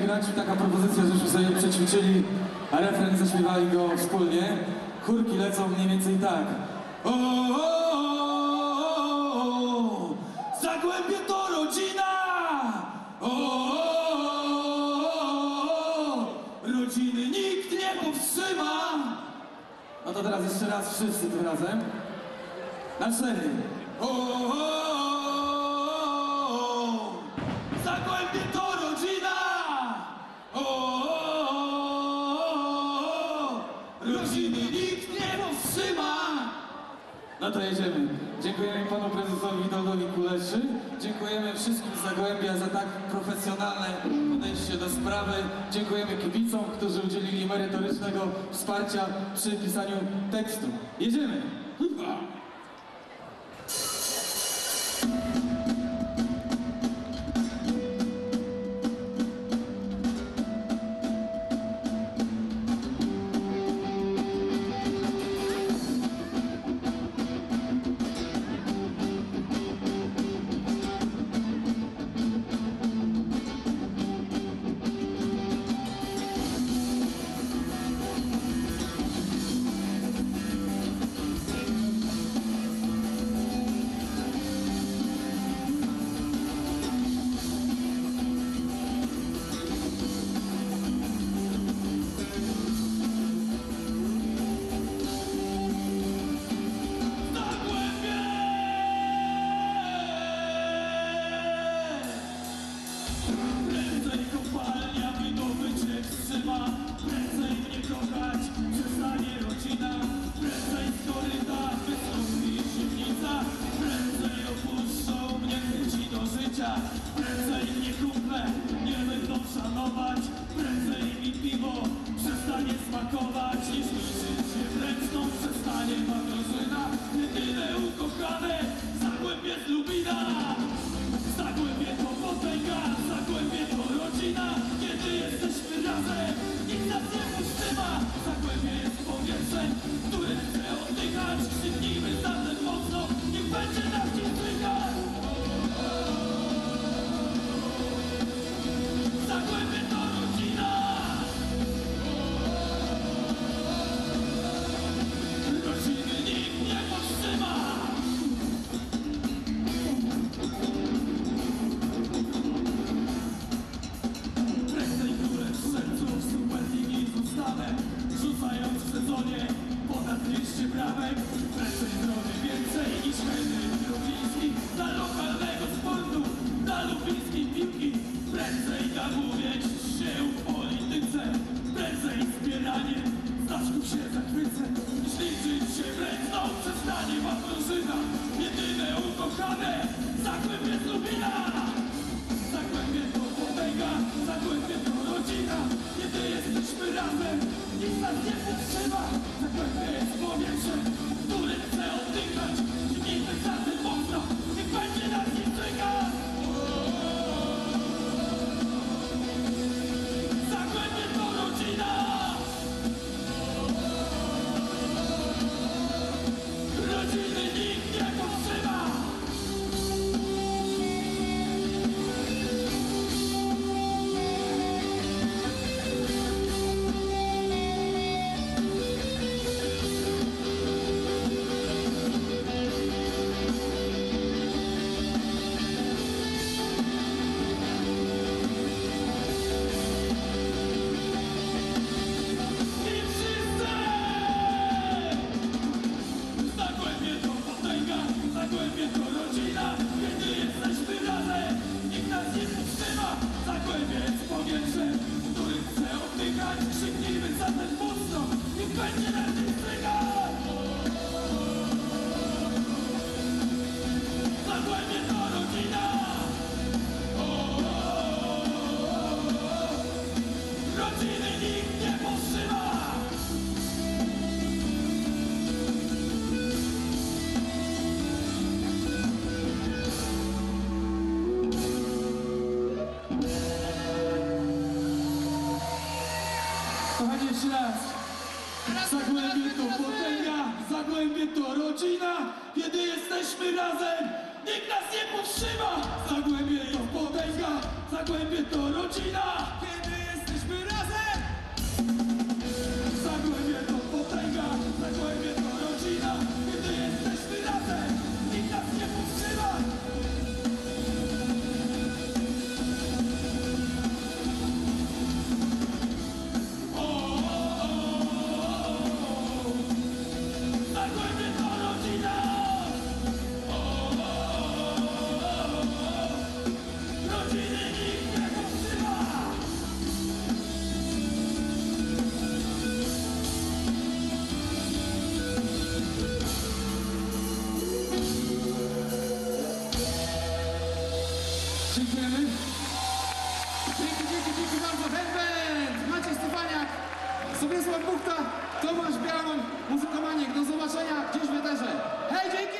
grać, taka propozycja, żeśmy sobie przećwiczyli, a refren zaśpiewali go wspólnie. Chórki lecą mniej więcej tak. O, Zagłębie to rodzina! O, rodziny nikt nie powstrzyma! No to teraz jeszcze raz wszyscy tym razem. Na 4. Zagłębie to rodzina! Rodziny nikt nie powstrzyma! No to jedziemy. Dziękujemy panu prezesowi Witoldowi Kuleszy. Dziękujemy wszystkim z Zagłębia za tak profesjonalne podejście do sprawy. Dziękujemy kibicom, którzy udzielili merytorycznego wsparcia przy pisaniu tekstu. Jedziemy! Zagłębie to potęga, Zagłębie to rodzina. Kiedy jesteśmy razem, nikt nas nie powstrzyma. Zagłębie to potęga, Zagłębie to rodzina. Kiedy Dziękujemy. Dzięki bardzo. Headband, Maciej Stefaniak, Sobiesław Buchta, Tomasz Białon, Muzykomaniek. Do zobaczenia gdzieś w eterze. Hej, dzięki!